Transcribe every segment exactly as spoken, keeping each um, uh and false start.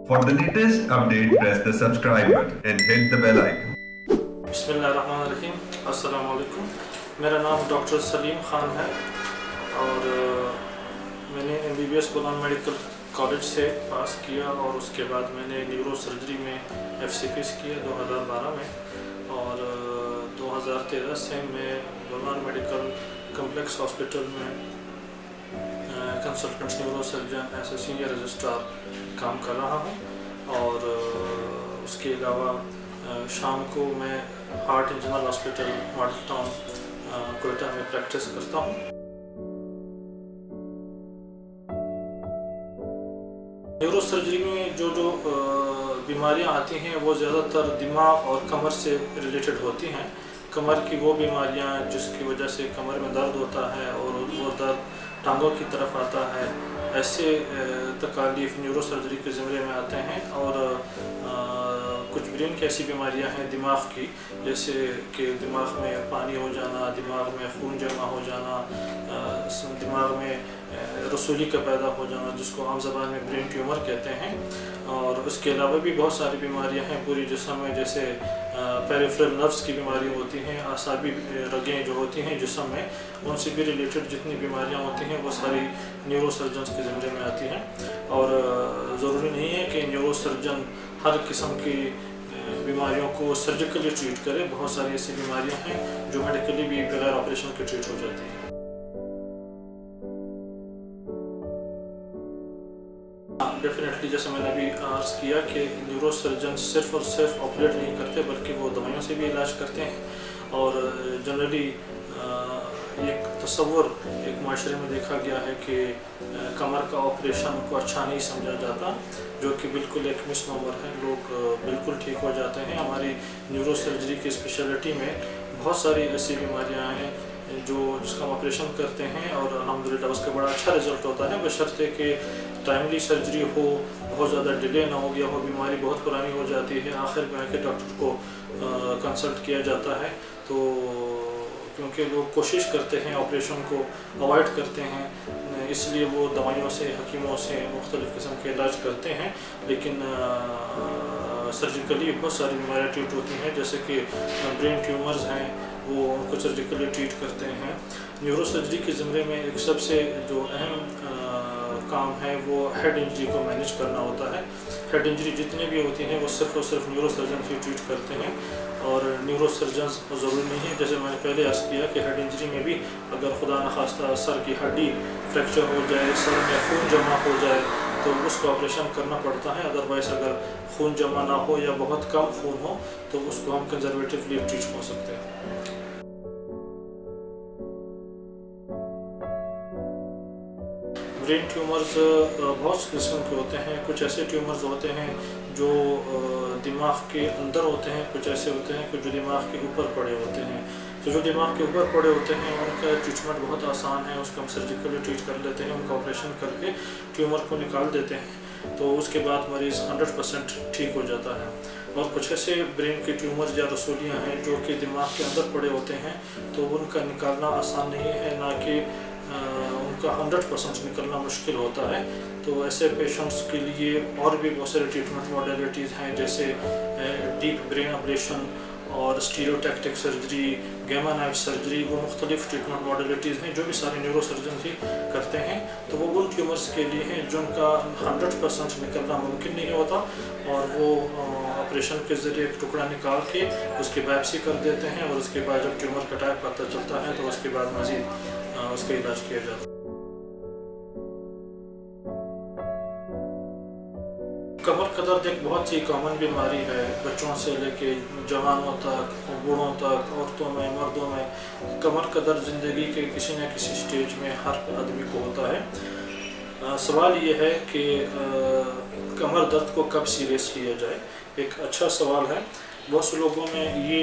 For the latest update, press the subscribe button and hit the bell icon. बिस्मिल्लाहिर्रहमानिर्रहीम, अस्सलाम वालेकुम। मेरा नाम डॉक्टर सलीम ख़ान है और मैंने M B B S Ghulam medical college से पास किया और उसके बाद मैंने न्यूरो सर्जरी में एफ सी पी एस किया दो हज़ार बारह में और दो हज़ार तेरह से मैं गुलाम मेडिकल कम्प्लेक्स हॉस्पिटल में consultant neuro surgeon as a senior registrar काम कर रहा हूँ और उसके अलावा शाम को मैं heart and general hospital model town Quetta में प्रैक्टिस करता हूँ। न्यूरो सर्जरी में जो जो बीमारियां आती हैं वो ज़्यादातर दिमाग और कमर से रिलेटेड होती हैं। कमर की वो बीमारियां जिसकी वजह से कमर में दर्द होता है और वो दर्द टांगों की तरफ आता है, ऐसे तकालीफ न्यूरो सर्जरी के ज़िम्मे में आते हैं। और आ, कुछ ब्रेन की ऐसी बीमारियां हैं दिमाग की, जैसे कि दिमाग में पानी हो जाना, दिमाग में खून जमा हो जाना, दिमाग में रसूली का पैदा हो जाना जिसको आम ज़बान में ब्रेन ट्यूमर कहते हैं। और उसके अलावा भी बहुत सारी बीमारियां हैं पूरी जिस्म में, जैसे पेरिफेरल नर्व्स की बीमारी होती हैं, आसाबी रगें जो होती हैं जिस्म में, उनसे भी रिलेटेड जितनी बीमारियां होती हैं वो सारी न्यूरो सर्जन के ज़िम्मे में आती हैं। और ज़रूरी नहीं है कि न्यूरो सर्जन हर किस्म की बीमारियों को सर्जिकली ट्रीट करे। बहुत सारी ऐसी बीमारियां हैं जो मेडिकली भी बगैर ऑपरेशन के ट्रीट हो जाती हैं। डेफिनेटली जैसे मैंने अभी अर्ज़ किया कि न्यूरो सर्जन सिर्फ और सिर्फ ऑपरेट नहीं करते बल्कि वो दवाइयों से भी इलाज करते हैं। और जनरली एक तस्वुर एक माशरे में देखा गया है कि कमर का ऑपरेशन को अच्छा नहीं समझा जाता, जो कि बिल्कुल एक मिसनोमर है। लोग बिल्कुल ठीक हो जाते हैं। हमारी न्यूरो सर्जरी की स्पेशलिटी में बहुत सारी ऐसी बीमारियां हैं जो जिसका हम ऑपरेशन करते हैं और अल्हम्दुलिल्लाह उसका बड़ा अच्छा रिजल्ट होता है, बशर्ते कि टाइमली सर्जरी हो, बहुत ज़्यादा डिले ना हो गया हो, बीमारी बहुत पुरानी हो जाती है, आखिर में आके डॉक्टर को कंसल्ट किया जाता है। तो क्योंकि लोग कोशिश करते हैं ऑपरेशन को अवॉइड करते हैं, इसलिए वो दवाइयों से हकीमों से मुख्तलिफ़ किस्म के इलाज करते हैं, लेकिन सर्जिकली बहुत सारी बीमारियाँ ट्रीट होती हैं। जैसे कि ब्रेन ट्यूमर्स हैं वो उनको सर्जिकली ट्रीट करते हैं। न्यूरो सर्जरी के ज़िम्मे में एक सबसे जो अहम काम है वो हेड इंजरी को मैनेज करना होता है। हेड इंजरी जितनी भी होती हैं वो सिर्फ और सिर्फ न्यूरो सर्जन ही ट्रीट करते हैं और न्यूरो सर्जन ज़रूरी नहीं है। जैसे मैंने पहले अर्ज़ किया कि हेड इंजरी में भी अगर खुदा न खास्ता सर की हड्डी फ्रैक्चर हो जाए, सर में खून जमा हो जाए तो उसको ऑपरेशन करना पड़ता है। अदरवाइज़ अगर खून जमा ना हो या बहुत कम खून हो तो उसको हम कंजर्वेटिवली ट्रीट हो सकते हैं। ब्रेन ट्यूमर्स बहुत किस्म के होते हैं। कुछ ऐसे ट्यूमर्स होते हैं जो दिमाग के अंदर होते हैं, कुछ ऐसे होते हैं कुछ जो दिमाग के ऊपर पड़े होते हैं। तो जो दिमाग के ऊपर पड़े होते हैं उनका ट्रीटमेंट बहुत आसान है, उसको हम सर्जिकली ट्रीट कर लेते हैं, उनका ऑपरेशन करके ट्यूमर को निकाल देते हैं तो उसके बाद मरीज़ हंड्रेड परसेंट ठीक हो जाता है। और कुछ ऐसे ब्रेन के ट्यूमर्स या रसूलियाँ हैं जो कि दिमाग के अंदर पड़े होते हैं तो उनका निकालना आसान नहीं है, ना कि उनका हंड्रेड परसेंट निकलना मुश्किल होता है। तो ऐसे पेशेंट्स के लिए और भी बहुत सारे ट्रीटमेंट मॉडलिटीज़ हैं, जैसे डीप ब्रेन अब्लेशन और stereotactic surgery, gamma knife surgery, वो मुख्तलिफ ट्रीटमेंट मॉडलिटीज़ हैं जो भी सारे न्यूरो सर्जन ही करते हैं। तो वो उन ट्यूमर्स के लिए हैं जिनका हंड्रेड परसेंट निकलना मुमकिन नहीं होता और वो ऑपरेशन के ज़रिए एक टुकड़ा निकाल के उसकी बायप्सी कर देते हैं और उसके बाद जब ट्यूमर का टाइप पता चलता है तो उसके बाद मज़ीद उसका इलाज किया जाता है। कमर का दर्द एक बहुत ही कॉमन बीमारी है, बच्चों से लेके जवानों तक, बूढ़ों तक, औरतों में, मर्दों में कमर का दर्द ज़िंदगी के किसी न किसी स्टेज में हर आदमी को होता है। आ, सवाल ये है कि आ, कमर दर्द को कब सीरियस किया जाए। एक अच्छा सवाल है। बहुत से लोगों में ये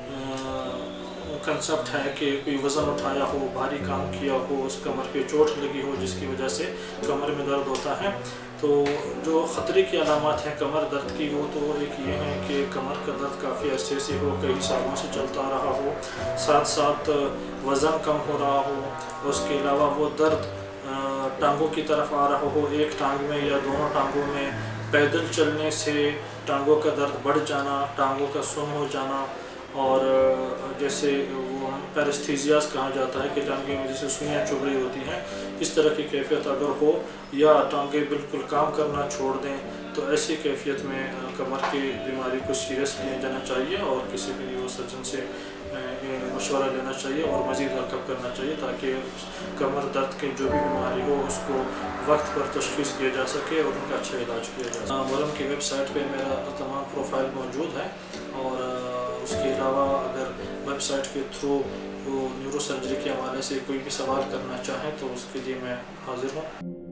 कंसेप्ट है कि कोई वज़न उठाया हो, भारी काम किया हो, उस कमर पे चोट लगी हो जिसकी वजह से कमर में दर्द होता है। तो जो ख़तरे की अलामत हैं कमर दर्द की वो तो एक ये है कि कमर का दर्द काफ़ी अरसे से हो, कई सालों से चलता रहा हो, साथ साथ वज़न कम हो रहा हो, उसके अलावा वो दर्द टांगों की तरफ आ रहा हो, एक टांग में या दोनों टांगों में पैदल चलने से टांगों का दर्द बढ़ जाना, टांगों का सुन हो जाना, और जैसे वो पैरेस्थीसियास कहा जाता है कि टांगे में जैसे सुइयाँ चुभ रही होती हैं, इस तरह की कैफियत अगर हो, या टांगे बिल्कुल काम करना छोड़ दें, तो ऐसी कैफियत में कमर की बीमारी को सीरियस लिया जाना चाहिए और किसी भी न्यूरो सर्जन से मशवरा लेना चाहिए और मज़ीद वर्कअप करना चाहिए, ताकि कमर दर्द की जो भी बीमारी हो उसको वक्त पर तशख़ीस किया जा सके और उनका अच्छा इलाज किया जा सके। मरहम की वेबसाइट पे मेरा तमाम प्रोफाइल मौजूद है, और उसके अलावा अगर वेबसाइट के थ्रू वो न्यूरो सर्जरी के हवाले से कोई भी सवाल करना चाहें तो उसके लिए मैं हाज़िर हूँ।